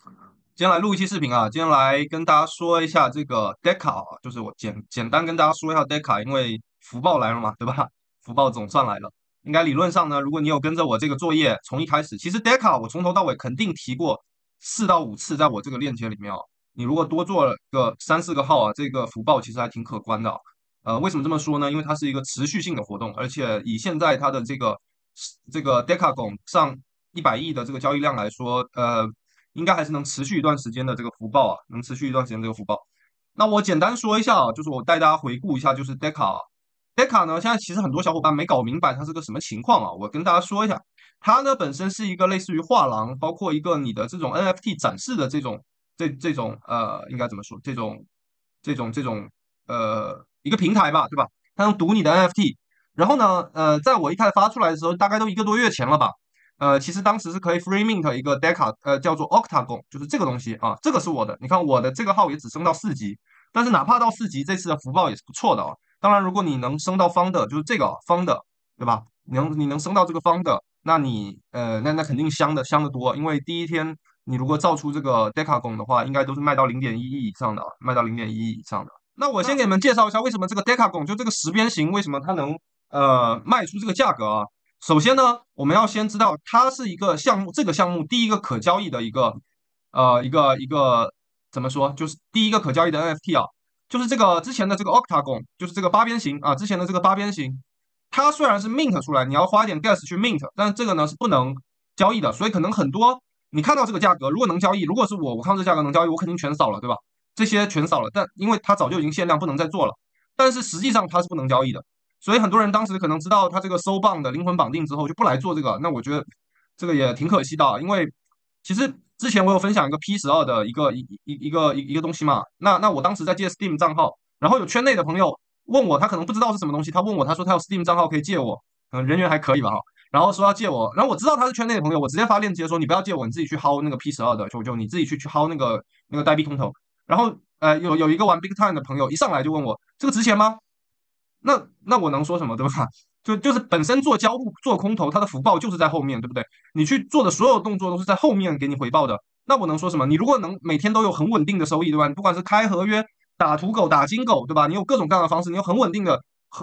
今天来录一期视频啊，今天来跟大家说一下这个 Deca 啊，就是我简单跟大家说一下 Deca，因为福报来了嘛，对吧？福报总算来了。应该理论上呢，如果你有跟着我这个作业从一开始，其实 Deca 我从头到尾肯定提过4到5次，在我这个链接里面啊。你如果多做了个3、4个号啊，这个福报其实还挺可观的啊。为什么这么说呢？因为它是一个持续性的活动，而且以现在它的这个 Deca 拱上100亿的这个交易量来说，应该还是能持续一段时间的这个福报啊，能持续一段时间这个福报。那我简单说一下啊，就是我带大家回顾一下，就是 Deca 啊。Deca 呢，现在其实很多小伙伴没搞明白它是个什么情况啊，我跟大家说一下，它呢本身是一个类似于画廊，包括一个你的这种 NFT 展示的这种应该怎么说？这种一个平台吧，对吧？它能读你的 NFT，然后呢，在我一开始发出来的时候，大概都1个多月前了吧。其实当时是可以 free mint 一个 Deca，叫做 Octagon，就是这个东西啊，这个是我的。你看我的这个号也只升到4级，但是哪怕到4级，这次的福报也是不错的啊。当然，如果你能升到 Founder，就是这个 Founder，对吧？你能升到这个 Founder，那你那肯定香的多，因为第一天你如果造出这个 Decagon 的话，应该都是卖到0.1亿以上的啊，卖到0.1亿以上的。那我先给你们介绍一下为什么这个 Decagon 就这个十边形为什么它能卖出这个价格啊？首先呢，我们要先知道它是一个项目，这个项目第一个可交易的一个怎么说，就是第一个可交易的 NFT 啊，就是这个之前的这个 Octagon，就是这个八边形啊，之前的这个八边形，它虽然是 mint 出来，你要花一点 gas 去 mint，但是这个呢是不能交易的，所以可能很多你看到这个价格，如果能交易，如果是我看到这价格能交易，我肯定全扫了，对吧？这些全扫了，但因为它早就已经限量不能再做了，但是实际上它是不能交易的。所以很多人当时可能知道它这个收棒的灵魂绑定之后就不来做这个，那我觉得这个也挺可惜的啊，因为其实之前我有分享一个 P12的一个东西嘛，那我当时在借 Steam 账号，然后有圈内的朋友问我，他可能不知道是什么东西，他问我，他说他有 Steam 账号可以借我，人缘还可以吧哈，然后说要借我，然后我知道他是圈内的朋友，我直接发链接说你不要借我，你自己去薅那个 P12的，就你自己去薅那个代币空投，然后有一个玩 Big Time 的朋友一上来就问我这个值钱吗？那我能说什么对吧？就是本身做交互做空头，它的福报就是在后面，对不对？你去做的所有动作都是在后面给你回报的。那我能说什么？你如果能每天都有很稳定的收益，对吧？你不管是开合约、打土狗、打金狗，对吧？你有各种各样的方式，你有很稳定的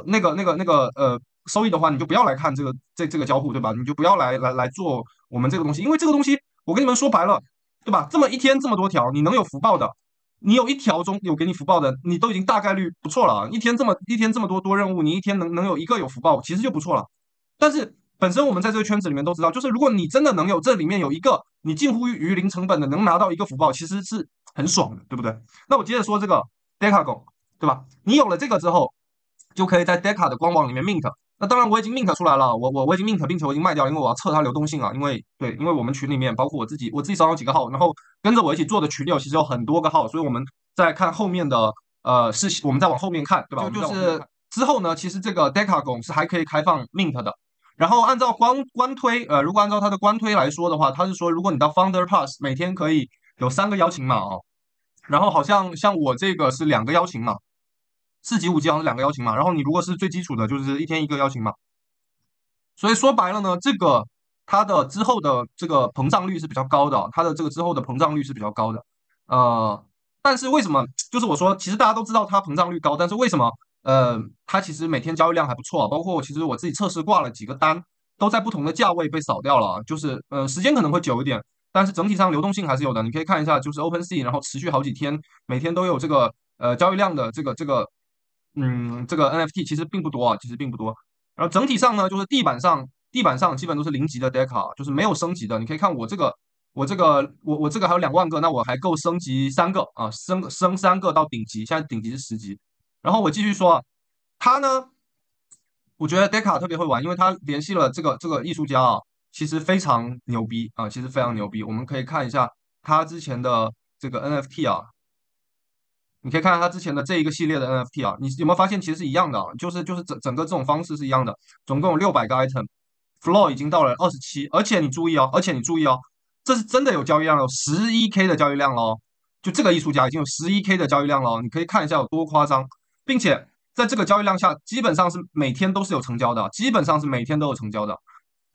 收益的话，你就不要来看这个交互，对吧？你就不要来做我们这个东西，因为这个东西我跟你们说白了，对吧？这么一天这么多条，你能有福报的，你有一条中有给你福报的，你都已经大概率不错了啊！一天这么多任务，你一天能有一个有福报，其实就不错了。但是本身我们在这个圈子里面都知道，就是如果你真的能有这里面有一个你近乎于零成本的能拿到一个福报，其实是很爽的，对不对？那我接着说这个 Decagon，对吧？你有了这个之后，就可以在 Deca 的官网里面 mint。那当然我已经 mint 出来了，我已经 mint，并且我已经卖掉了，因为我要测它流动性啊。因为我们群里面包括我自己手上有几个号，然后跟着我一起做的群友其实有很多个号，所以我们在看后面的我们再往后面看，对吧？就是之后呢，其实这个 Decagon 是还可以开放 mint 的。然后按照官推，如果按照它的官推来说的话，它是说如果你到 Founder Pass 每天可以有3个邀请码哦，然后好像我这个是2个邀请码，4级5级好像是2个邀请码，然后你如果是最基础的，就是一天1个邀请码。所以说白了呢，这个它的之后的这个膨胀率是比较高的，它的这个之后的膨胀率是比较高的。呃，但是为什么？就是我说，其实大家都知道它膨胀率高，但是为什么？它其实每天交易量还不错啊，包括其实我自己测试挂了几个单，都在不同的价位被扫掉了啊，就是时间可能会久一点，但是整体上流动性还是有的。你可以看一下，就是 OpenSea，然后持续好几天，每天都有这个交易量的这个 NFT 其实并不多啊，其实并不多。然后整体上呢，就是地板上基本都是0级的 Deca，就是没有升级的。你可以看我这个还有2万个，那我还够升级3个啊，升3个到顶级，现在顶级是10级。然后我继续说啊，他呢，我觉得 Deca 特别会玩，因为他联系了这个艺术家啊，其实非常牛逼啊，其实非常牛逼。我们可以看一下他之前的这个 NFT 啊，你可以看看它之前的这一个系列的 NFT 啊，你有没有发现其实是一样的啊？就是整个这种方式是一样的，总共有600个 item，floor 已经到了27，而且你注意哦，这是真的有交易量了，11K 的交易量喽，就这个艺术家已经有11K 的交易量了，你可以看一下有多夸张，并且在这个交易量下，基本上是每天都是有成交的，基本上是每天都有成交的。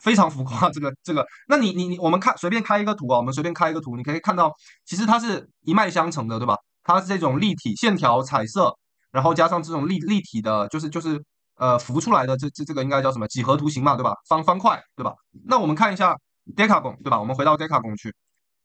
非常浮夸。这个，那你我们看随便开一个图啊，我们随便开一个图，你可以看到，其实它是一脉相承的，对吧？它是这种立体线条、彩色，然后加上这种立体的，浮出来的这个应该叫什么几何图形嘛，对吧？方块，对吧？那我们看一下 Decagon，对吧？我们回到 Decagon 去，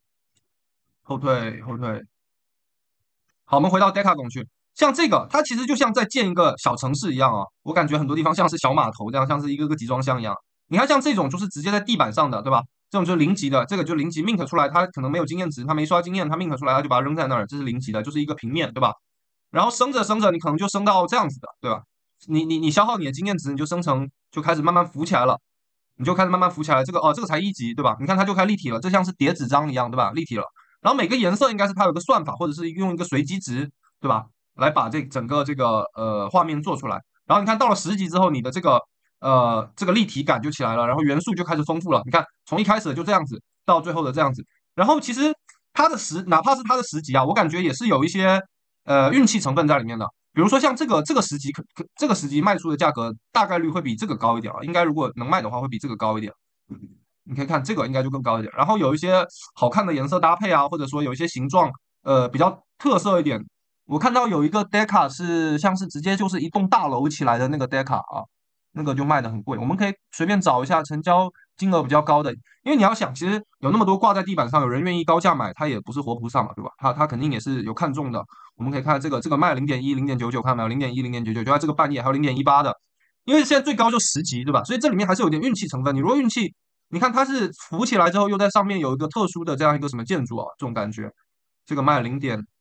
后退，好，我们回到 Decagon 去，像这个，它其实就像在建一个小城市一样啊，我感觉很多地方像是小码头这样，像是一个个集装箱一样。你看像这种就是直接在地板上的，对吧？这种就是零级的，这个就零级 mint 出来，它可能没有经验值，它没刷经验，它 mint 出来，它就把它扔在那儿，这是零级的，就是一个平面，对吧？然后升着升着，你可能就升到这样子的，对吧？你消耗你的经验值，你就生成就开始慢慢浮起来了，你就开始慢慢浮起来了。这个才一级，对吧？你看它就开始立体了，这像是叠纸张一样，对吧？立体了。然后每个颜色应该是它有个算法，或者是用一个随机值，对吧？来把这整个画面做出来。然后你看到了10级之后，你的这个立体感就起来了，然后元素就开始丰富了。你看从一开始就这样子到最后的这样子，然后其实哪怕是它的10级啊，我感觉也是有一些运气成分在里面的。比如说像这个十级这个十级卖出的价格大概率会比这个高一点啊，应该如果能卖的话会比这个高一点。你可以看这个应该就更高一点。然后有一些好看的颜色搭配啊，或者说有一些形状比较特色一点。我看到有一个 Deca 是像是直接就是一栋大楼起来的那个 Deca 啊，那个就卖的很贵。我们可以随便找一下成交金额比较高的，因为你要想，其实有那么多挂在地板上，有人愿意高价买，他也不是活菩萨嘛，对吧？他肯定也是有看中的。我们可以看这个卖0.1、0.99，看到没有？0.1、0.99，就在这个半夜，还有0.18的，因为现在最高就10级，对吧？所以这里面还是有点运气成分。你如果运气，你看它是浮起来之后，又在上面有一个特殊的这样一个什么建筑啊，这种感觉，这个卖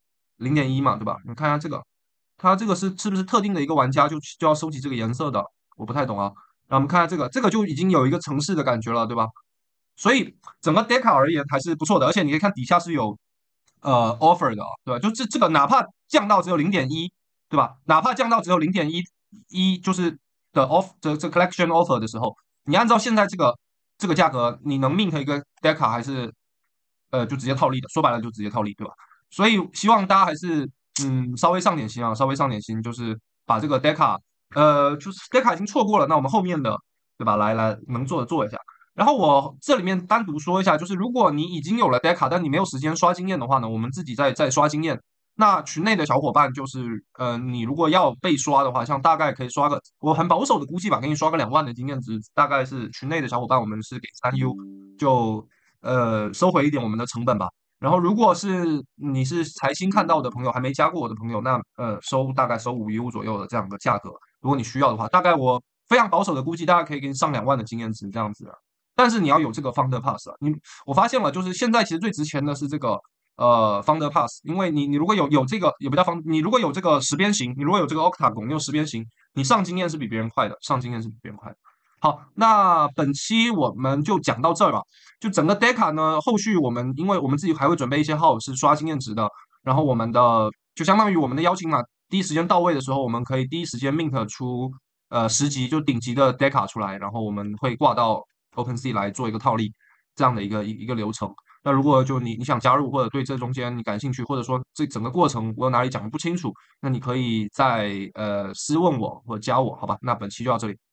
0.1嘛，对吧？你看一下这个，它这个是不是特定的一个玩家就要收集这个颜色的？我不太懂啊。然后我们看下这个，这个就已经有一个城市的感觉了，对吧？所以整个 Deca 而言还是不错的，而且你可以看底下是有offer 的啊，对吧？就这个哪怕降到只有零点一，对吧？哪怕降到只有0.11，就是这 collection offer 的时候，你按照现在这个价格，你能 mint 一个 Deca 还是就直接套利的？说白了就直接套利，对吧？所以希望大家还是稍微上点心啊，稍微上点心，就是把这个 Deca 就是 Deca 已经错过了，那我们后面的对吧？来能做的做一下。然后我这里面单独说一下，就是如果你已经有了 Deca，但你没有时间刷经验的话呢，我们自己再刷经验。那群内的小伙伴就是，你如果要被刷的话，像大概可以刷个，我很保守的估计吧，给你刷个2万的经验值，大概是群内的小伙伴，我们是给3U，就收回一点我们的成本吧。然后如果是你是才新看到的朋友，还没加过我的朋友，那大概收5U 左右的这样的价格，如果你需要的话，大概我非常保守的估计，大概可以给你上2万的经验值这样子的。但是你要有这个 Founder Pass 啊，我发现了，就是现在其实最值钱的是这个Founder Pass，因为你如果有这个也不叫方，你如果有这个十边形，你如果有这个 Octagon，你有十边形，你上经验是比别人快的，上经验是比别人快的。好，那本期我们就讲到这儿吧。就整个 Deca 呢，后续因为我们自己还会准备一些号是刷经验值的，然后就相当于我们的邀请码第一时间到位的时候，我们可以第一时间 mint 出10级就顶级的 Deca 出来，然后我们会挂到 OpenSea 来做一个套利这样的一个流程。那如果就你想加入或者对这中间你感兴趣，或者说这整个过程我有哪里讲的不清楚，那你可以再私问我或者加我，好吧？那本期就到这里。